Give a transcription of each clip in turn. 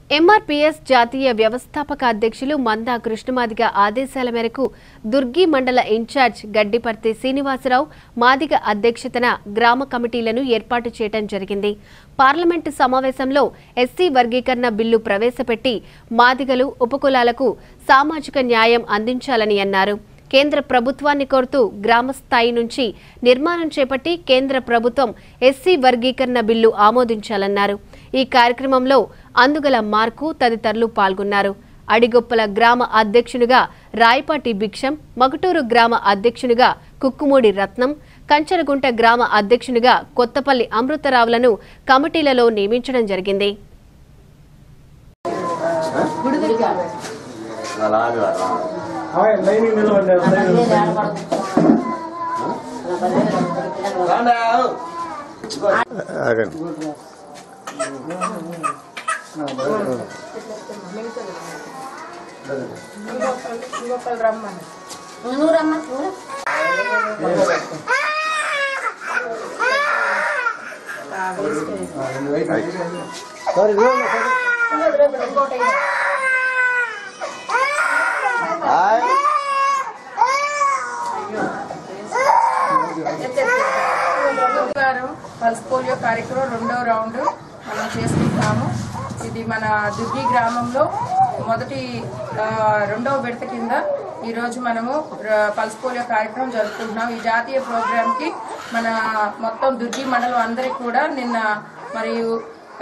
MRPS జాతీయ వ్యవస్థాపక అధ్యక్షులు మందా కృష్ణమాదిగ ఆదేశాల మేరకు దుర్గి మండల ఇన్ఛార్జ్ గడ్డిపర్తి శ్రీనివాసరావు మాదిగ అధ్యక్షతన గ్రామ కమిటీలను ఏర్పాటు చేయడం జరిగింది. పార్లమెంటు సమావేశంలో ఎస్సీ వర్గీకరణ బిల్లు ప్రవేశపెట్టి మాదిగలు ఉపకులాలకు సామాజిక న్యాయం అందించాలని అన్నారు. కేంద్ర ప్రభుత్వాన్ని కోరుతూ గ్రామ స్థాయి నుంచి నిర్మాణం చేపట్టి కేంద్ర ప్రభుత్వం ఎస్సీ వర్గీకరణ బిల్లు ఆమోదించాలన్నారు. ఈ కార్యక్రమంలో అందుగల మార్కు తదితరులు పాల్గొన్నారు. అడిగొప్పల గ్రామ అధ్యక్షునిగా రాయపాటి భిక్షం, మగటూరు గ్రామ అధ్యక్షునిగా కుక్కుమూడి రత్నం, కంచరగుంట గ్రామ అధ్యక్షునిగా కొత్తపల్లి అమృతరావులను కమిటీలలో నియమించడం జరిగింది. పల్స్ పోలియో కార్యక్రమం రెండవ రౌండ్ మనం చేసుకుంటాము. ఇది మన దుర్గి గ్రామంలో రెండవ విడత కింద ఈరోజు మనము పల్స్ పోలియో కార్యక్రమం జరుపుకుంటున్నాం. ఈ జాతీయ ప్రోగ్రామ్ కి మన మొత్తం దుర్గి మండలం అందరికి కూడా నిన్న మరియు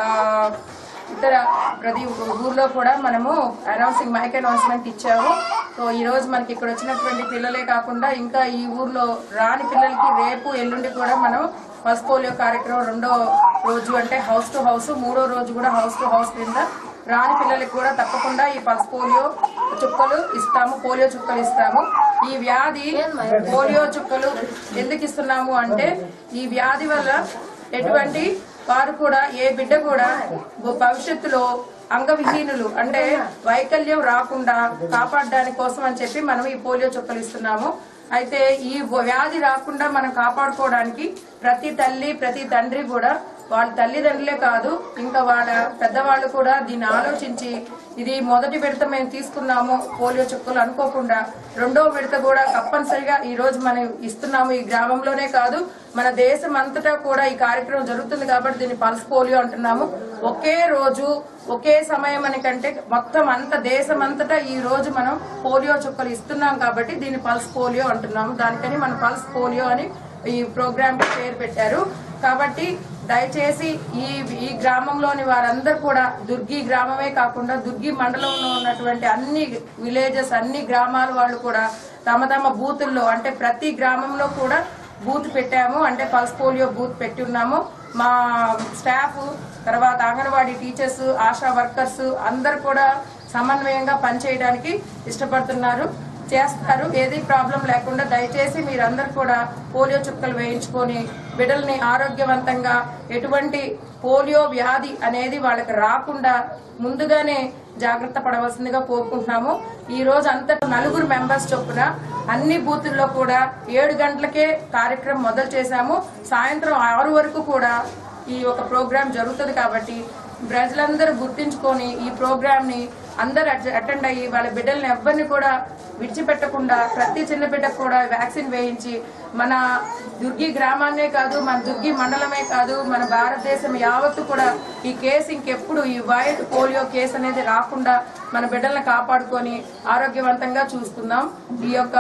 ఇతర ప్రతి ఊర్లో కూడా మనము మైక్ అనౌన్స్మెంట్ ఇచ్చాము. సో ఈ రోజు మనకి ఇక్కడ వచ్చినటువంటి పిల్లలే కాకుండా ఇంకా ఈ ఊర్లో రాని పిల్లలకి రేపు ఎల్లుండి కూడా మనం పల్స్ పోలియో కార్యక్రమం రెండో రోజు అంటే హౌస్ టు హౌస్, మూడో రోజు కూడా హౌస్ టు హౌస్ కింద రాని పిల్లలకి కూడా తప్పకుండా ఈ పల్స్ పోలియో చుక్కలు ఇస్తాము, పోలియో చుక్కలు ఇస్తాము. ఈ వ్యాధి పోలియో చుక్కలు ఎందుకు ఇస్తున్నాము అంటే ఈ వ్యాధి వల్ల ఎటువంటి వారు కూడా ఏ బిడ్డ కూడా భవిష్యత్తులో అంగవిహీనులు అంటే వైకల్యం రాకుండా కాపాడడానికి కోసం అని చెప్పి మనం ఈ పోలియో చుక్కలు ఇస్తున్నాము. అయితే ఈ వ్యాధి రాకుండా మనం కాపాడుకోవడానికి ప్రతి తల్లి ప్రతి తండ్రి కూడా వాళ్ళ తల్లిదండ్రులే కాదు ఇంకా వాళ్ళ పెద్దవాళ్ళు కూడా దీన్ని ఆలోచించి ఇది మొదటి విడత మేము తీసుకున్నాము పోలియో చుక్కలు అనుకోకుండా రెండో విడత కూడా తప్పనిసరిగా ఈ రోజు మనం ఇస్తున్నాము. ఈ గ్రామంలోనే కాదు మన దేశం అంతటా కూడా ఈ కార్యక్రమం జరుగుతుంది కాబట్టి దీన్ని పల్స్ పోలియో అంటున్నాము. ఒకే రోజు ఒకే సమయం అనికంటే మొత్తం అంత దేశం అంతటా ఈ రోజు మనం పోలియో చుక్కలు ఇస్తున్నాం కాబట్టి దీన్ని పల్స్ పోలియో అంటున్నాము. దానికని మనం పల్స్ పోలియో అని ఈ ప్రోగ్రామ్ కి పేరు పెట్టారు. కాబట్టి దయచేసి ఈ గ్రామంలోని వారందరూ కూడా దుర్గి గ్రామమే కాకుండా దుర్గి మండలంలో ఉన్నటువంటి అన్ని విలేజెస్ అన్ని గ్రామాల వాళ్ళు కూడా తమ తమ బూతుల్లో అంటే ప్రతి గ్రామంలో కూడా బూత్ పెట్టాము. అంటే పల్స్ పోలియో బూత్ పెట్టి ఉన్నాము. మా స్టాఫ్ తర్వాత అంగన్వాడీ టీచర్స్, ఆశా వర్కర్స్ అందరు కూడా సమన్వయంగా పనిచేయడానికి ఇష్టపడుతున్నారు, చేస్తారు. ఏది ప్రాబ్లం లేకుండా దయచేసి మీరందరూ కూడా పోలియో చుక్కలు వేయించుకొని బిడ్డల్ని ఆరోగ్యవంతంగా ఎటువంటి పోలియో వ్యాధి అనేది వాళ్ళకి రాకుండా ముందుగానే జాగ్రత్త పడవలసిందిగా కోరుకుంటున్నాము. ఈ రోజు అంతటా 9 మెంబర్స్ చొప్పున అన్ని బూతుల్లో కూడా 7 గంటలకే కార్యక్రమం మొదలు చేశాము. సాయంత్రం 6 వరకు కూడా ఈ ఒక ప్రోగ్రాం జరుగుతుంది కాబట్టి ప్రజలందరూ గుర్తించుకొని ఈ ప్రోగ్రామ్ ని అందరు అటెండ్ అయ్యి వాళ్ళ బిడ్డల్ని ఎవరిని కూడా విడిచిపెట్టకుండా ప్రతి చిన్న బిడ్డకు కూడా వ్యాక్సిన్ వేయించి మన దుర్గి గ్రామాన్నే కాదు మన దుర్గి మండలమే కాదు మన భారతదేశం యావత్తు కూడా ఈ కేసు ఇంకెప్పుడు ఈ వైల్డ్ పోలియో కేసు అనేది రాకుండా మన బిడ్డల్ని కాపాడుకొని ఆరోగ్యవంతంగా చూసుకుందాం. ఈ యొక్క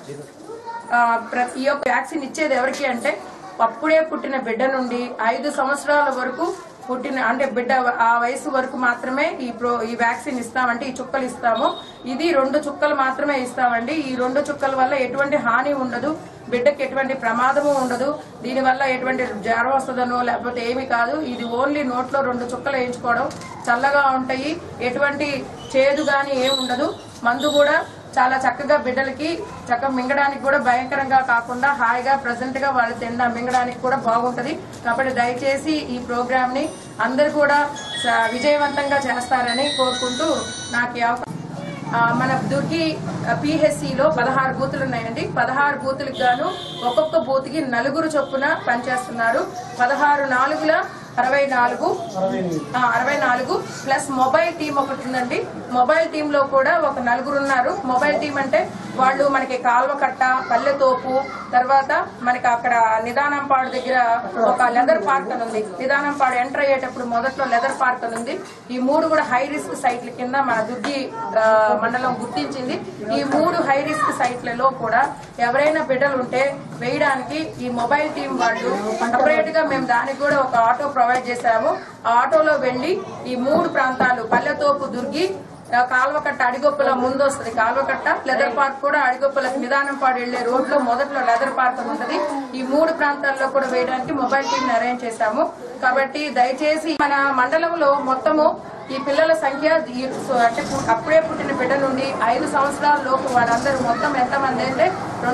వ్యాక్సిన్ ఇచ్చేది ఎవరికి అంటే అప్పుడే పుట్టిన బిడ్డ నుండి 5 సంవత్సరాల వరకు పుట్టిన అంటే బిడ్డ ఆ వయసు వరకు మాత్రమే ఈ వ్యాక్సిన్ ఇస్తామంటే ఈ చుక్కలు ఇస్తాము. ఇది 2 చుక్కలు మాత్రమే ఇస్తామండి. ఈ 2 చుక్కల వల్ల ఎటువంటి హాని ఉండదు, బిడ్డకి ఎటువంటి ప్రమాదము ఉండదు, దీనివల్ల ఎటువంటి జ్వరం వస్తుందనో లేకపోతే ఏమి కాదు. ఇది ఓన్లీ నోట్లో 2 చుక్కలు వేయించుకోవడం, చల్లగా ఉంటాయి, ఎటువంటి చేదు గాని ఏమి ఉండదు. మందు కూడా చాలా చక్కగా బిడ్డలకి చక్కగా మింగడానికి కూడా భయంకరంగా కాకుండా హాయిగా ప్రెసెంట్ గా వాళ్ళు మింగడానికి కూడా బాగుంటది. కాబట్టి దయచేసి ఈ ప్రోగ్రామ్ ని అందరు కూడా విజయవంతంగా చేస్తారని కోరుకుంటూ నాకు మన దుర్గి పిహెచ్సిలో 16 బూతులు ఉన్నాయండి. 16 బూతులకు గాను ఒక్కొక్క బూత్కి 4 చొప్పున పనిచేస్తున్నారు. 16 4 64 ప్లస్ మొబైల్ టీమ్ ఒకటి ఉందండి. మొబైల్ టీమ్ లో కూడా ఒక 4 ఉన్నారు. మొబైల్ టీమ్ అంటే వాళ్ళు మనకి కాల్వకట్ట, పల్లెతోపు, తర్వాత మనకి అక్కడ నిదానంపాడు దగ్గర ఒక లెదర్ పార్క్ అని ఉంది. నిదానంపాడు ఎంటర్ అయ్యేటప్పుడు మొదట్లో లెదర్ పార్క్ అని ఉంది. ఈ 3 కూడా హై రిస్క్ సైట్ల కింద మన దుర్గి మండలం గుర్తించింది. ఈ 3 హై రిస్క్ సైట్లలో కూడా ఎవరైనా బిడ్డలు ఉంటే వేయడానికి ఈ మొబైల్ టీం వాళ్ళు సపరేట్ గా మేము దానికి కూడా ఒక ఆటో ప్రొవైడ్ చేశాము. ఆ ఆటోలో వెళ్లి ఈ 3 ప్రాంతాలు పల్లెతోపు, దుర్గి, కాల్వకట్ట, అడిగొప్పల ముందు వస్తుంది కాల్వకట్ట, లెదర్ పార్క్ కూడా అడిగొప్పలకు నిదానంపాడు వెళ్లే రోడ్ లో మొదట్లో లెదర్ పార్క్ ఉంటది. ఈ 3 ప్రాంతాల్లో కూడా వేయడానికి మొబైల్ టీం అరేంజ్ చేశాము. కాబట్టి దయచేసి మన మండలంలో మొత్తము ఈ పిల్లల సంఖ్య అంటే అప్పుడే పుట్టిన బిడ్డ నుండి 5 సంవత్సరాల లోపు వాళ్ళందరూ మొత్తం ఎంతమంది అంటే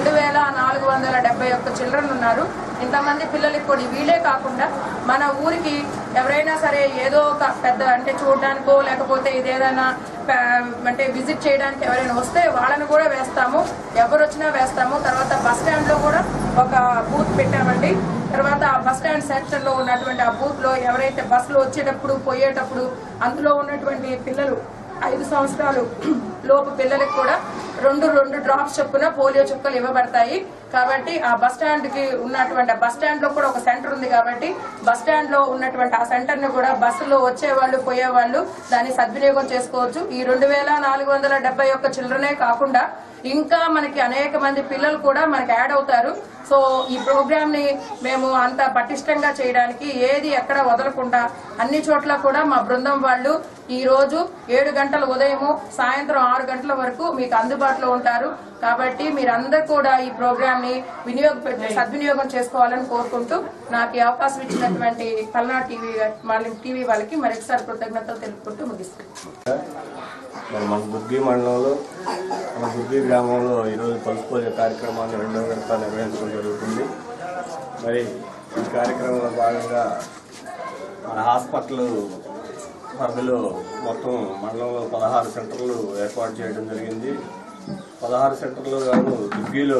2471 చిల్డ్రన్ ఉన్నారు. ఇంతమంది పిల్లలకి కూడా వీళ్ళే కాకుండా మన ఊరికి ఎవరైనా సరే ఏదో ఒక పెద్ద అంటే చూడడానికో లేకపోతే ఇదేదైనా అంటే విజిట్ చేయడానికి ఎవరైనా వస్తే వాళ్ళని కూడా వేస్తాము. ఎవరు వచ్చినా వేస్తాము. తర్వాత బస్ స్టాండ్ లో కూడా ఒక బూత్ పెట్టామండి. తర్వాత ఆ బస్ స్టాండ్ సెక్షన్ లో ఉన్నటువంటి ఆ బూత్ లో ఎవరైతే బస్సులో వచ్చేటప్పుడు పోయేటప్పుడు అందులో ఉన్నటువంటి పిల్లలు 5 సంవత్సరాలు లోపు పిల్లలకు కూడా 2 డ్రాప్స్ చొప్పున పోలియో చుక్కలు ఇవ్వబడతాయి. కాబట్టి ఆ బస్ స్టాండ్ కి ఉన్నటువంటి బస్ స్టాండ్ లో కూడా ఒక సెంటర్ ఉంది. కాబట్టి బస్ స్టాండ్ లో ఉన్నటువంటి ఆ సెంటర్ ని కూడా బస్సులో వచ్చేవాళ్ళు పోయేవాళ్ళు దాన్ని సద్వినియోగం చేసుకోవచ్చు. ఈ 2471 చిల్డ్రనే కాకుండా ఇంకా మనకి అనేక మంది పిల్లలు కూడా మనకి యాడ్ అవుతారు. సో ఈ ప్రోగ్రామ్ ని మేము అంత పటిష్టంగా చేయడానికి ఏది ఎక్కడ వదలకుండా అన్ని చోట్ల కూడా మా బృందం వాళ్ళు ఈ రోజు 7 గంటల ఉదయము సాయంత్రం 6 గంటల వరకు మీకు అందుబాటులో ఉంటారు. కాబట్టి మీరందరూ కూడా ఈ ప్రోగ్రామ్ ని సద్వినియోగం చేసుకోవాలని కోరుకుంటూ నాకు ఈ అవకాశం ఇచ్చినటువంటి పల్నాడు టీవీ వాళ్ళకి మరొకసారి కృతజ్ఞతలు తెలుపుకుంటూ ముగిస్తున్నాను. మన దుర్గి మండలంలో మన దుర్గి గ్రామంలో ఈరోజు పల్స్ పోలియో కార్యక్రమాన్ని 2వ విడత నిర్వహించడం జరుగుతుంది. మరి ఈ కార్యక్రమంలో భాగంగా మన హాస్పిటల్ పరిధిలో మొత్తం మండలంలో 16 సెంటర్లు ఏర్పాటు చేయడం జరిగింది. 16 సెంటర్లు గాను దుర్గిలో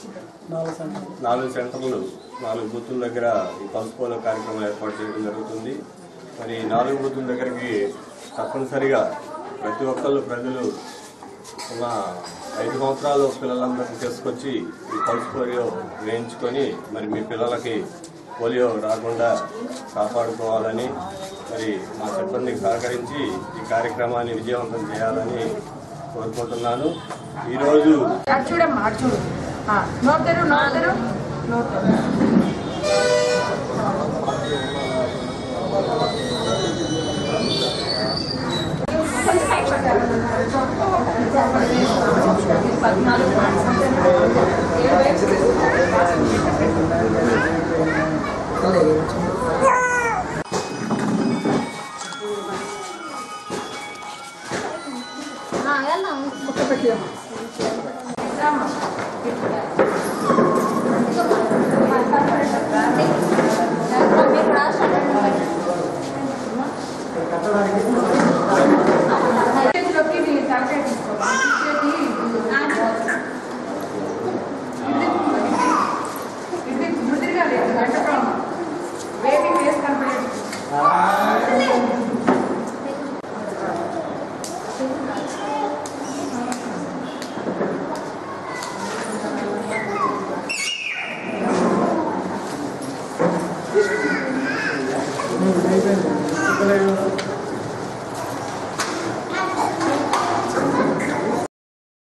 4 సెంటర్లు 4 బూతుల దగ్గర ఈ పల్స్ పోలియో కార్యక్రమం ఏర్పాటు చేయడం జరుగుతుంది. మరి 4 బూతుల దగ్గరికి తప్పనిసరిగా ప్రతి ఒక్కళ్ళు ప్రజలు ఉన్న 5 సంవత్సరాలు పిల్లలందరినీ తీసుకొచ్చి ఈ పల్స్ పోలియో వేయించుకొని మరి మీ పిల్లలకి పోలియో రాకుండా కాపాడుకోవాలని మరి మా సిబ్బందికి సహకరించి ఈ కార్యక్రమాన్ని విజయవంతం చేయాలని కోరుకుంటున్నాను. ఈరోజు कटడానికి